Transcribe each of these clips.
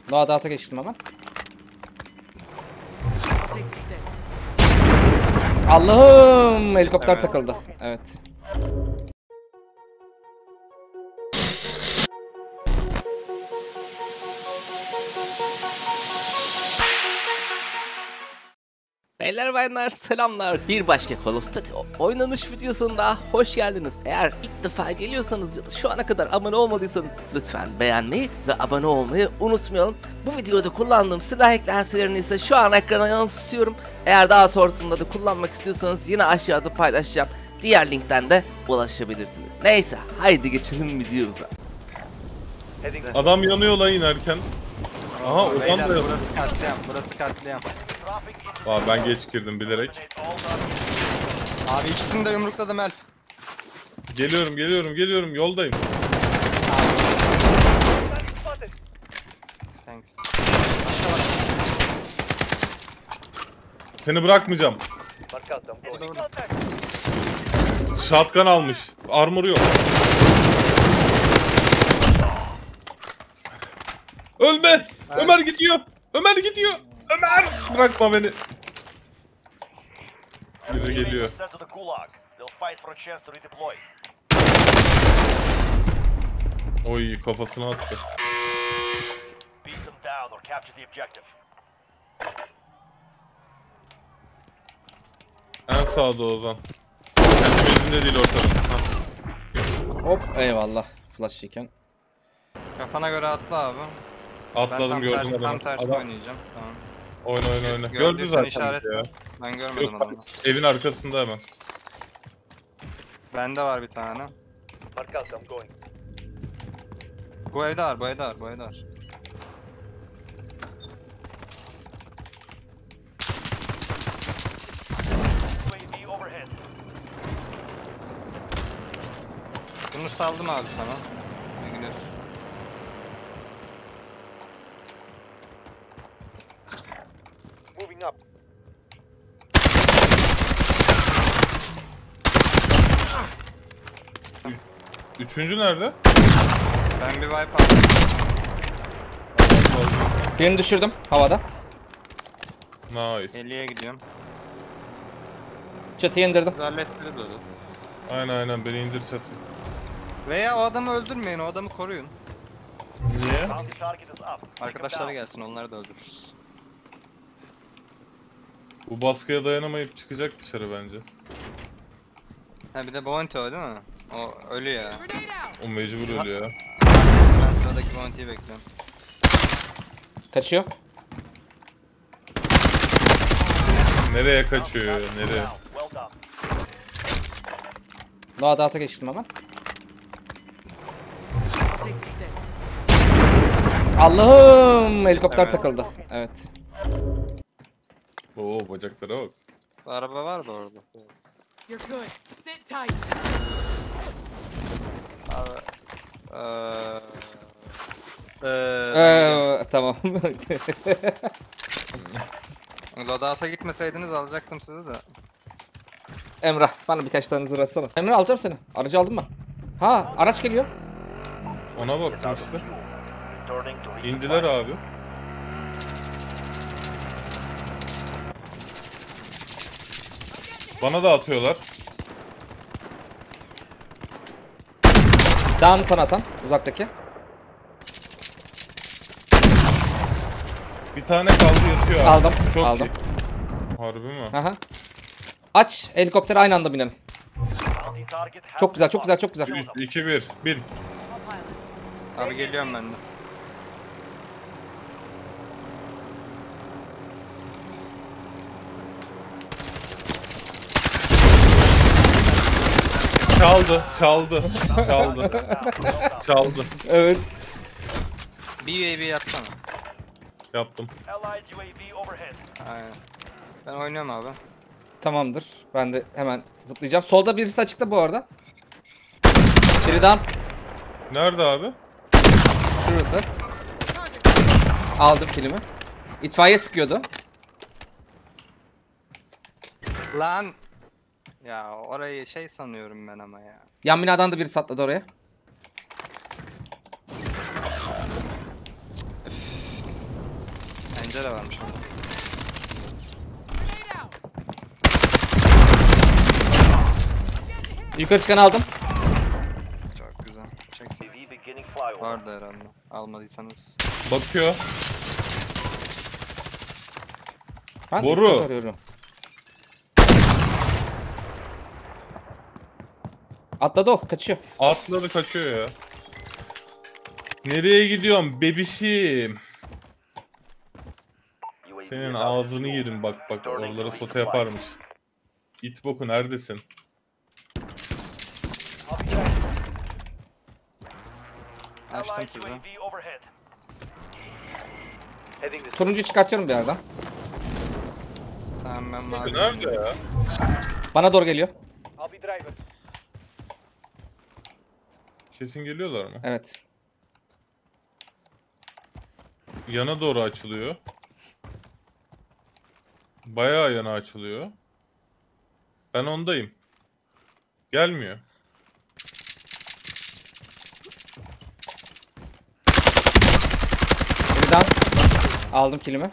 Noa dağıta geçtim hemen. Allah'ım, helikopter Evet. takıldı. Evet. Beyler bayanlar selamlar. Bir başka Call of Duty oynanış videosunda hoş geldiniz. Eğer ilk defa geliyorsanız ya da şu ana kadar abone olmadıysanız lütfen beğenmeyi ve abone olmayı unutmayalım. Bu videoda kullandığım silah eklentilerini ise şu an ekrana yansıtıyorum. Eğer daha sonrasında da kullanmak istiyorsanız yine aşağıda paylaşacağım. Diğer linkten de ulaşabilirsiniz. Neyse, haydi geçelim videomuza. Adam yanıyor lan inerken. Aha Ozan Beyler da yanıyor. burası katliam, burası katliam. Aa, ben geç girdim bilerek. Abi ikisini de yumrukladım Elf. Geliyorum yoldayım. Thanks. Seni bırakmayacağım. Burada. Shotgun almış. Armor yok. Ölme! Ömer gidiyor! Ömer gidiyor! Ömer! Bırakma beni. Biri geliyor. Oy, kafasına attı. En sağda Ozan. Kendi bezinde değil ortada. Hop, eyvallah. Flash yeken. Kafana göre atla abi. Atladım, ben gördüm adamı. tam tersi Adam oynayacağım. Tamam. oyna. Gördü Gördüysen zaten işaretle. ya. Ben görmedim Yok, adamı. evin arkasında hemen. Bende var bir tane. Bu evde var, bu evde var, bu evde var. Bunu saldım abi sana. İyi günler. Üçüncü nerede? Ben bir wipe aldım. Birini düşürdüm havada. Nice. 50'ye gidiyorum. Çatıya indirdim. Halletleri dolu. Aynen beni indir çatı. Veya o adamı öldürmeyin, o adamı koruyun. Niye? Arkadaşları gelsin, onları da öldürürüz. Bu baskıya dayanamayıp çıkacak dışarı bence. Ha bir de Bounty o değil mi? O ölü ya. O mecbur ölüyor ya. Ben sıradaki Bounty'yi bekliyorum. Kaçıyor. Nereye kaçıyor ya? Nereye? Noa dağıta geçtim hemen. Allah'ım, helikopter Evet. takıldı. Evet. Oo, bacaklara bak. Araba var da orada. You're good. Sit tight. Abi. Tamam. Loadout'a gitmeseydiniz alacaktım sizi de. Emrah, bana birkaç tane zırh atsana. Emrah, alacağım seni. Aracı aldın mı? Ha, araç geliyor. Ona baktım işte. İndiler abi. Bana da atıyorlar. Dağını sana atan, uzaktaki. Bir tane kaldı yatıyor abi. Aldım, Çok aldım. iyi. Harbi mi? Aha. Aç, helikoptere aynı anda binelim. Çok güzel, çok güzel, çok güzel. 3, 2, 1. Bin. Abi geliyorum ben de. Çaldı. Evet. Bir UAV yapsana. Yaptım. Aynen. Ben oynuyorum abi. Tamamdır. Ben de hemen zıplayacağım. Solda birisi açıkta bu arada. Biri down. Nerede abi? Şurası. Aldım kilimi. İtfaiye sıkıyordu. Lan! Ya orayı şey sanıyorum ben ama ya. Yan binadan da biri satladı oraya. Pencere varmış orada. Grenade out. Yukarı çıkanı aldım. Çok güzel. Çeksin. Vardı herhalde. Almadıysanız. Bakıyor. Ben Boru. yukarı arıyorum. Atladı o, kaçıyor. Atladı kaçıyor ya. Nereye gidiyorsun bebişim? Senin ağzını yerim bak bak oralara sote yaparmış. İt boku neredesin? Açtım sizi. Turuncuyu çıkartıyorum bir yerden. Tamam ben mavi. Nerede ya? Bana doğru geliyor. Kesin geliyorlar mı? Evet. Yana doğru açılıyor. Bayağı yana açılıyor. Ben ondayım. Gelmiyor. Birden aldım kilimi.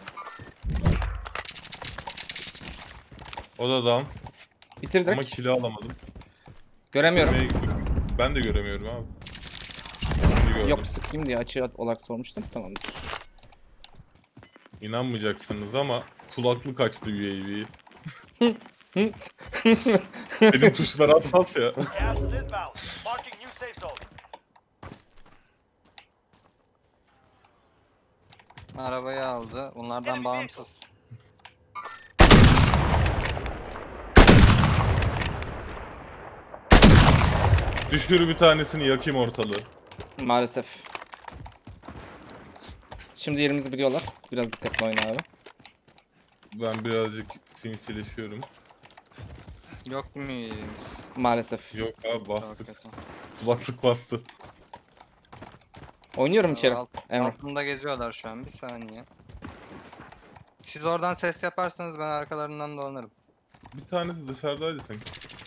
O da down. Bitir Ama direkt. kili alamadım. Göremiyorum. Ben de göremiyorum abi. Şimdi gördüm. Yok, sıkayım diye açı olarak sormuştum. Tamamdır. İnanmayacaksınız ama kulaklık açtı UAV'yi. Benim tuşlar hassas ya. Gas is inbound. Marking new safe zone. Arabayı aldı. Bunlardan bağımsız. Düşür bir tanesini yakayım ortalığı. Maalesef. Şimdi yerimizi biliyorlar. Biraz dikkatli oyna abi. Ben birazcık sinsileşiyorum. Yok mu iyimiz? Maalesef. Yok abi Çok bastık. kötü. Kulaklık bastı. Oynuyorum içeri. Emre. Altında geziyorlar şu an. Bir saniye. Siz oradan ses yaparsanız ben arkalarından dolanırım. Bir tanesi dışarıdaydı sanki.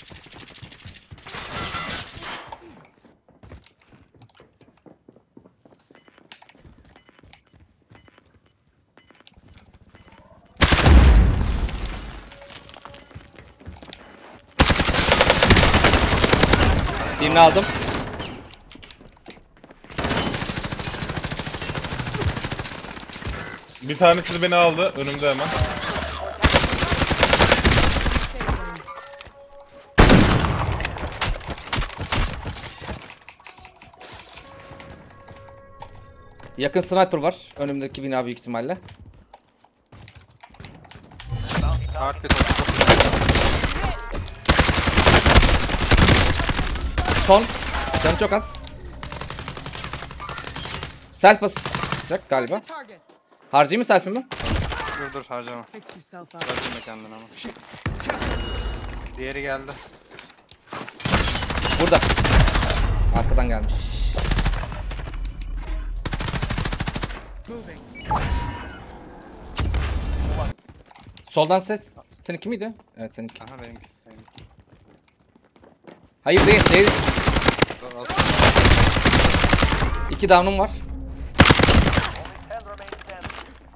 Birini aldım. Bir tanesi de beni aldı. Önümde hemen. Yakın sniper var. Önümdeki bina büyük ihtimalle. Kart bir topu. Son. Canı çok az. Self basacak galiba. The target. Harcayayım mı self'imi? Dur harcama. Fix yourself up. Bırakın da kendini ama. Diğeri geldi. Burada. Arkadan gelmiş. Moving. Soldan ses. Seninki miydi? Evet, seninki. Aha benimki. Hayır, değil. Dur, al. 2 down'um var. 10 remain standing.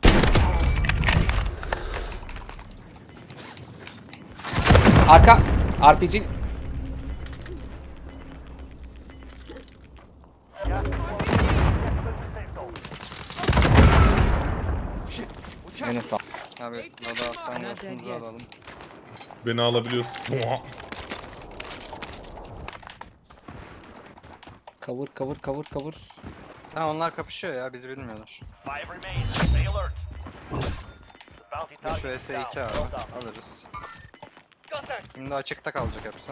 Arka. RPG. Gas is closing. Safe zone. Yine sağ. Abi loadout'tan yaşımızı alalım. Beni alabiliyorsun. Cover. Ha onlar kapışıyor ya bizi bilmiyorlar. 5 remain. Stay alert. The bounty Bir şu target is S2 down. Well abi done. alırız. Contact. Şimdi açıkta kalacak hepsi.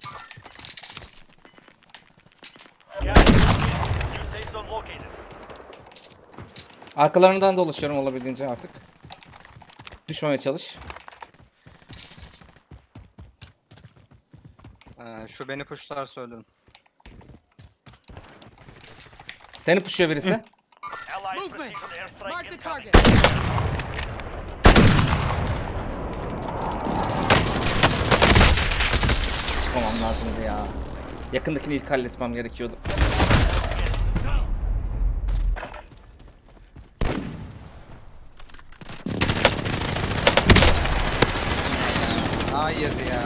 Gas is moving in. New safe zone located. Arkalarından dolaşıyorum olabildiğince artık. Düşmemeye çalış. Şu beni pushlar söyledim. Seni pushuyor birisi. Allied Movement. precision airstrike Mark the incoming. target. Çıkmamam lazımdı ya. Yakındakini ilk halletmem gerekiyordu. girdi ya.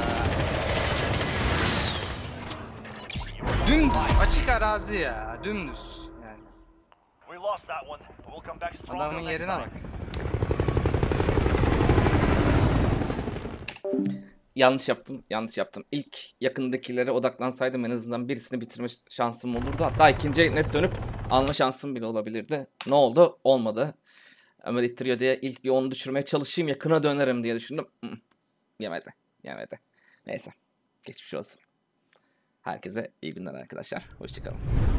Dümdüz açık arazi ya. Dümdüz yani. We lost that one. We'll come back stronger Adamın next yerine time. bak. Yanlış yaptım. Yanlış yaptım. İlk yakındakilere odaklansaydım en azından birisini bitirme şansım olurdu. Hatta ikinciye net dönüp alma şansım bile olabilirdi. Ne oldu? Olmadı. Ömer ittiriyor diye ilk bir onu düşürmeye çalışayım, yakına dönerim diye düşündüm. Yemedi. Yemedi. Neyse. Geçmiş olsun. Herkese iyi günler arkadaşlar. Hoşçakalın.